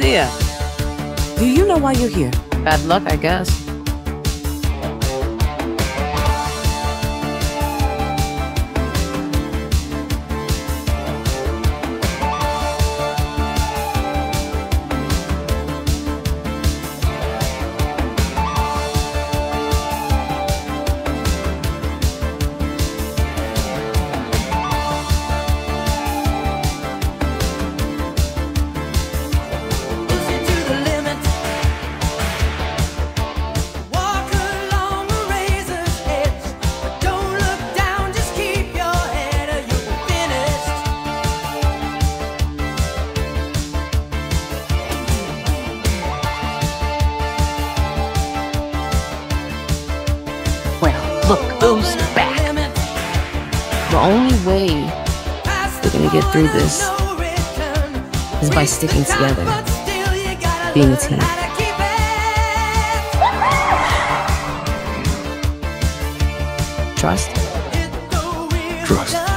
see ya. Do you know why you're here? Bad luck, I guess. Look, who's back? The only way we're gonna get through this is by sticking together, being a team. Trust? Trust.